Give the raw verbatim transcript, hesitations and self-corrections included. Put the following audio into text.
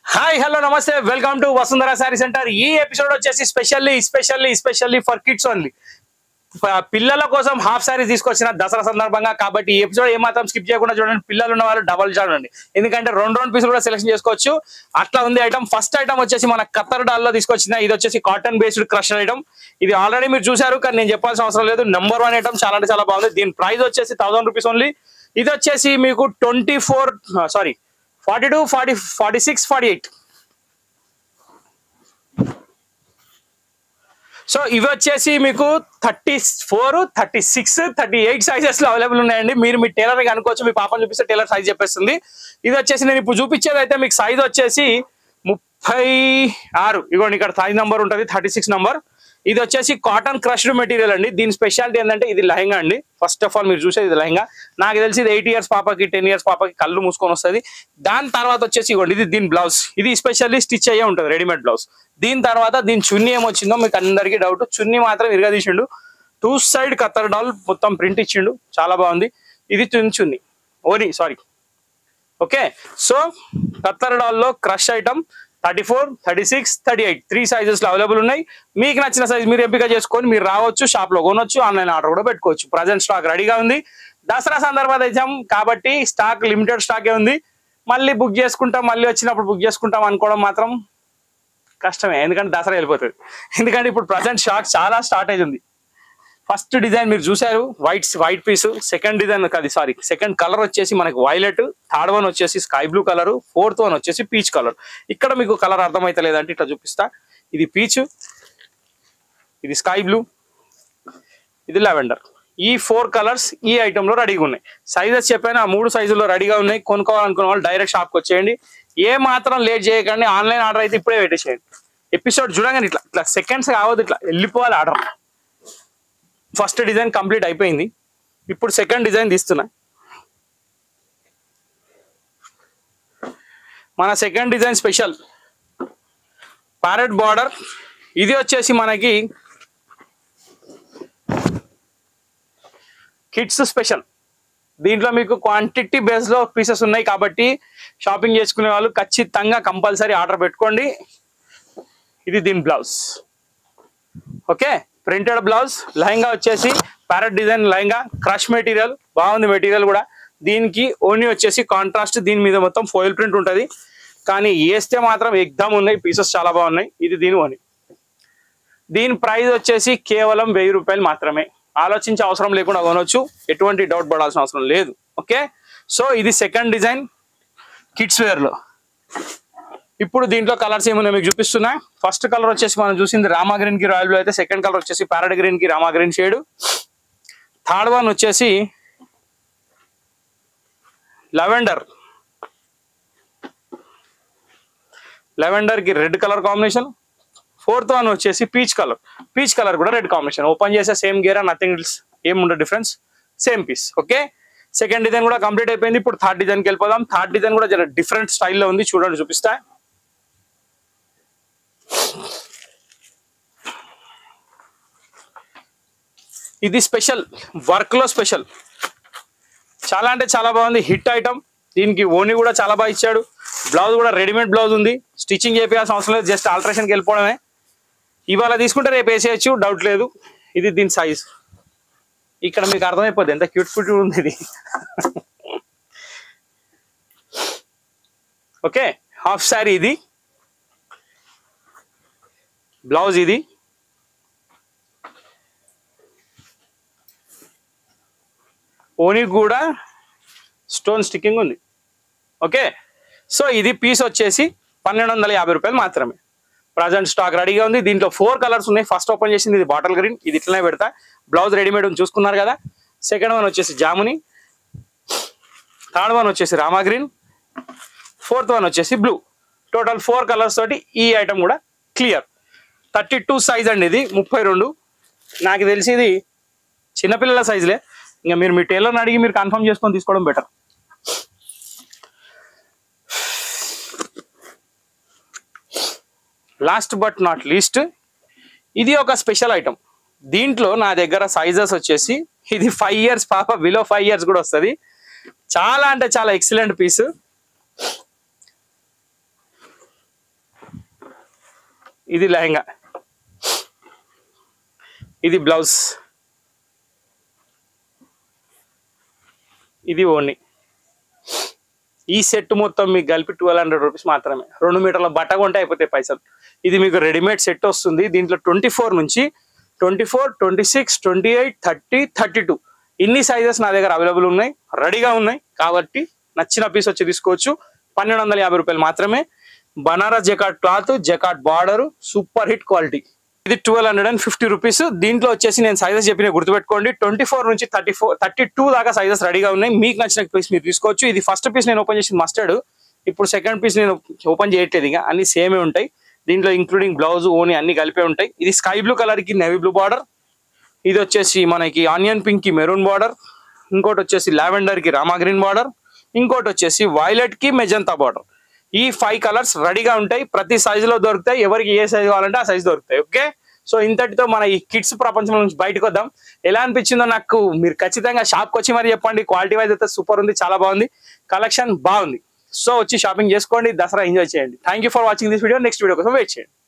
Hi hello నమస్తే welcome to Vasundhara sari centre. ఈ episode వచ్చేసి specially specially specially for kids only. పిల్లల కోసం హాఫ్ సారీ తీసుకొచ్చిన దసరా సందర్భంగా. కాబట్టి ఈ ఎపిసోడ్ ఏమాత్రం స్కిప్ చేయకుండా చూడండి. పిల్లలు ఉన్న వాళ్ళు డబల్ చూడండి, ఎందుకంటే రెండు రెండు పీసులు కూడా సెలెక్షన్ చేసుకోవచ్చు. అట్లా ఉంది ఐటమ్. ఫస్ట్ ఐటమ్ వచ్చేసి మన కత్తర్ డాల్ లో తీసుకొచ్చిన ఇది వచ్చేసి కాటన్ బేస్డ్ క్రష్ ఐటమ్. ఇది ఆల్రెడీ మీరు చూసారు, కానీ నేను చెప్పాల్సిన అవసరం లేదు. నెంబర్ వన్ ఐటమ్, చాలా అంటే చాలా బాగుంది. దీని ప్రైస్ వచ్చేసి థౌసండ్ రూపీస్ ఓన్లీ. ఇది వచ్చేసి మీకు twenty four sorry forty two forty forty six forty eight so ఇవి వచ్చేసి మీకు thirty four thirty six thirty eight sizes లో అవైలబుల్ ఉన్నాయండి. మీరు మీ టైలర్ అనుకోవచ్చు. మీ పాపను చూపిస్తే టైలర్ సైజ్ చెప్పేస్తుంది. ఇది వచ్చేసి నేను ఇప్పుడు చూపించేది అయితే మీకు సైజ్ వచ్చేసి ముప్పై ఆరు. ఇగోండి ఇక్కడ సైజ్ నెంబర్ ఉంటుంది, థర్టీ సిక్స్ నెంబర్. ఇది వచ్చేసి కాటన్ క్రష్డ్ మెటీరియల్ అండి. దీని స్పెషాలిటీ ఏంటంటే ఇది లెహంగా అండి. ఫస్ట్ ఆఫ్ ఆల్ మీరు చూసేది ఇది లెహంగా. నాకు తెలిసి ఇది ఎయిట్ ఇయర్స్ పాపకి టెన్ ఇయర్స్ పాపకి కళ్ళు మూసుకొని వస్తుంది. దాని తర్వాత వచ్చేసి ఇవ్వండి ఇది దీని బ్లౌజ్. ఇది స్పెషల్లీ స్టిచ్ అయ్యే ఉంటుంది, రెడీమేడ్ బ్లౌజ్. దీని తర్వాత దీని చున్నీ ఏమొచ్చిందో మీకు అందరికీ డౌట్. చున్నీ మాత్రం ఇరగదీసిండు. టూ సైడ్ కత్తర్ డాల్ మొత్తం ప్రింట్ ఇచ్చిండు, చాలా బాగుంది. ఇది చున్నీ ఓని సారీ ఓకే. సో కత్తర్ డాల్ లో crush item thirty four thirty six thirty eight three sizes లో అవైలబుల్ ఉన్నాయి. మీకు నచ్చిన సైజ్ మీరు ఎంపిక చేసుకొని మీరు రావచ్చు, షాప్ లో కొనొచ్చు, ఆన్లైన్ ఆర్డర్ కూడా పెట్టుకోవచ్చు. ప్రజెంట్ స్టాక్ రెడీగా ఉంది. దసరా సందర్భాలు ఇచ్చాం కాబట్టి స్టాక్ లిమిటెడ్ స్టాకే ఉంది. మళ్ళీ బుక్ చేసుకుంటాం, మళ్ళీ వచ్చినప్పుడు బుక్ చేసుకుంటాం అనుకోవడం మాత్రం కష్టమే, ఎందుకంటే దసరా వెళ్ళిపోతుంది. ఎందుకంటే ఇప్పుడు ప్రజెంట్ స్టాక్ చాలా షార్టేజ్ ఉంది. ఫస్ట్ డిజైన్ మీరు చూసారు, white white piece. Second design కాదు సారీ సెకండ్ కలర్ వచ్చేసి మనకి వైలెట్. థర్డ్ వన్ వచ్చేసి sky blue colour. Fourth one వచ్చేసి పీచ్ కలర్. ఇక్కడ మీకు కలర్ అర్థమైతే లేదంటే ఇట్లా చూపిస్తా. ఇది పీచ్, ఇది స్కై బ్లూ, ఇది లావెండర్. ఈ ఫోర్ కలర్స్ ఈ ఐటమ్ లో రెడీగా ఉన్నాయి. సైజెస్ చెప్పాను, ఆ మూడు సైజుల్లో రెడీగా ఉన్నాయి. కొనుక్కోవాలనుకున్న వాళ్ళు డైరెక్ట్ షాప్కి వచ్చేయండి. ఏ మాత్రం లేట్ చేయకండి. ఆన్లైన్ ఆర్డర్ అయితే ఇప్పుడే పెట్టేసేయండి. ఎపిసోడ్ చూడగానే ఇట్లా ఇట్లా సెకండ్స్ కావద్దు, ఇట్లా వెళ్ళిపోవాలి ఆర్డర్. ఫస్ట్ డిజైన్ కంప్లీట్ అయిపోయింది. ఇప్పుడు సెకండ్ డిజైన్ తీస్తున్నా. మన second design special parrot border. ఇది వచ్చేసి మనకి కిడ్స్ స్పెషల్. దీంట్లో మీకు క్వాంటిటీ బేస్ లో పీసెస్ ఉన్నాయి కాబట్టి షాపింగ్ చేసుకునే వాళ్ళు ఖచ్చితంగా కంపల్సరీ ఆర్డర్ పెట్టుకోండి. ఇది దీని blouse okay, printed blouse. Lehenga వచ్చేసి parrot design lehenga, crush material, బాగుంది మెటీరియల్ కూడా. దీనికి ఓని వచ్చేసి కాంట్రాస్ట్, దీని మీద మొత్తం ఫోయిల్ ప్రింట్ ఉంటుంది. కానీ వేస్తే మాత్రం ఎగ్దమ్ ఉన్నాయి, పీసెస్ చాలా బాగున్నాయి. ఇది దీని ఓని. దీని ప్రైస్ వచ్చేసి కేవలం వెయ్యి రూపాయలు మాత్రమే. ఆలోచించే అవసరం లేకుండా కొనవచ్చు, ఎటువంటి డౌట్ పడాల్సిన అవసరం లేదు. ఓకే, సో ఇది సెకండ్ డిజైన్ కిడ్స్ వేర్ లో. ఇప్పుడు దీంట్లో కలర్స్ ఏమున్నాయి మీకు చూపిస్తున్నా. ఫస్ట్ కలర్ వచ్చేసి మనం చూసింది రామా గ్రీన్ కి రాయల్ బ్లూ అయితే, సెకండ్ కలర్ వచ్చేసి ప్యారెట్ గ్రీన్ కి rama green shade. Third one వచ్చేసి లెవెండర్, లెవెండర్ కి red colour combination. Fourth one వచ్చేసి పీచ్ కలర్, పీచ్ కలర్ కూడా రెడ్ కాంబినేషన్. ఓపెన్ చేసే సేమ్ గేరా, నథింగ్ ఎల్స్, ఏముండదు difference, same piece. Okay, second design కూడా కంప్లీట్ అయిపోయింది. ఇప్పుడు థర్డ్ డిజైన్కి వెళ్ళిపోదాం. థర్డ్ డిజైన్ కూడా జర డిఫరెంట్ స్టైల్లో ఉంది, చూడండి చూపిస్తా. ఇది స్పెషల్ వర్క్ లో స్పెషల్, చాలా అంటే చాలా బాగుంది. Hit item. దీనికి ఓని కూడా చాలా బాగా ఇచ్చాడు. బ్లౌజ్ కూడా రెడీమేడ్ బ్లౌజ్ ఉంది, స్టిచ్చింగ్ చేయాల్సిన అవసరం లేదు, జస్ట్ ఆల్టరేషన్కి వెళ్ళిపోవడమే. ఇవాళ తీసుకుంటే రేపు వేసేయచ్చు, డౌట్ లేదు. ఇది దీని సైజ్. ఇక్కడ మీకు అర్థమైపోద్ది ఎంత క్యూట్ క్యూట్ ఉంది ఇది. ఓకే, హాఫ్ శారీ ఇది, బ్లౌజ్ ఇది. ఓని కూడా స్టోన్ స్టిక్కింగ్ ఉంది. ఓకే, సో ఇది పీస్ వచ్చేసి పన్నెండు వందల యాభై రూపాయలు మాత్రమే. ప్రజెంట్ స్టాక్ రెడీగా ఉంది. దీంట్లో ఫోర్ కలర్స్ ఉన్నాయి. ఫస్ట్ ఓపెన్ చేసింది ఇది బాటిల్ గ్రీన్, ఇది ఇట్లనే పెడతా. బ్లౌజ్ రెడీమేడ్ చూసుకున్నారు కదా. సెకండ్ వన్ వచ్చేసి జాముని, థర్డ్ వన్ వచ్చేసి రామా గ్రీన్, ఫోర్త్ వన్ వచ్చేసి బ్లూ. టోటల్ ఫోర్ కలర్స్ తోటి ఈ ఐటమ్ కూడా క్లియర్. థర్టీ టూ సైజ్ అండి ఇది, ముప్పై రెండు. నాకు తెలిసి ఇది చిన్నపిల్లల సైజులే. ఇంకా మీరు మీ టైలర్ని అడిగి మీరు కన్ఫర్మ్ చేసుకొని తీసుకోవడం better. Last but not least, ఇది ఒక స్పెషల్ ఐటమ్. దీంట్లో నా దగ్గర సైజెస్ వచ్చేసి ఇది ఫైవ్ ఇయర్స్ పాప, బిలో ఫైవ్ ఇయర్స్ కూడా వస్తుంది. చాలా అంటే చాలా ఎక్సలెంట్ పీస్. ఇది లెహంగా, ఇది బ్లౌజ్, ఇది ఓని. ఈ సెట్ మొత్తం మీకు కలిపి ట్వెల్వ్ హండ్రెడ్ రూపీస్ మాత్రమే. రెండు మీటర్ల బట్ట కొంటే అయిపోతాయి పైసలు. ఇది మీకు రెడీమేడ్ సెట్ వస్తుంది. దీంట్లో ట్వంటీ ఫోర్ నుంచి twenty four twenty six twenty eight thirty thirty two ఇన్ని సైజెస్ నా దగ్గర అవైలబుల్ ఉన్నాయి, రెడీగా ఉన్నాయి. కాబట్టి నచ్చిన పీస్ వచ్చి తీసుకోవచ్చు. పన్నెండు వందల యాభై రూపాయలు మాత్రమే. Banaras jacquard cloth, jacquard border, super hit quality. ఇది twelve hundred and fifty rupees. దీంట్లో వచ్చేసి నేను సైజెస్ చెప్పిన గుర్తుపెట్టుకోండి. ట్వంటీ ఫోర్ నుంచి థర్టీ ఫోర్ థర్టీ టూ దాకా సైజెస్ రెడీగా ఉన్నాయి. మీకు నచ్చిన పీస్ మీరు తీసుకోవచ్చు. ఇది ఫస్ట్ పీస్ నేను ఓపెన్ చేసి మస్టర్డ్. ఇప్పుడు సెకండ్ పీస్ నేను ఓపెన్ చేయట్లేదు, ఇక అన్ని సేమే ఉంటాయి. దీంట్లో ఇంక్లూడింగ్ బ్లౌజ్, ఓని అన్ని కలిపే ఉంటాయి. ఇది స్కై బ్లూ కలర్ కి నేవీ బ్లూ బార్డర్, ఇది వచ్చేసి మనకి ఆనియన్ పింక్ కి మెరూన్ బార్డర్, ఇంకోటి వచ్చేసి లావెండర్ కి రామా గ్రీన్ బార్డర్, ఇంకోటి వచ్చేసి వైలెట్ కి మెజంతా బార్డర్. ఈ ఫైవ్ కలర్స్ రెడీగా ఉంటాయి. ప్రతి సైజు లో దొరుకుతాయి. ఎవరికి ఏ సైజు కావాలంటే ఆ సైజు దొరుకుతాయి. ఓకే, సో ఇంతటితో మన ఈ కిడ్స్ ప్రపంచం నుంచి బయటకు వద్దాం. ఎలా అనిపించిందో నాకు మీరు ఖచ్చితంగా షాప్కి వచ్చి మరి చెప్పండి. క్వాలిటీ వైజ్ అయితే సూపర్ ఉంది, చాలా బాగుంది, కలెక్షన్ బాగుంది. సో వచ్చి షాపింగ్ చేసుకోండి, దసరా ఎంజాయ్ చేయండి. Thank you for watching this video. Next video కోసం వెయిట్ చేయండి.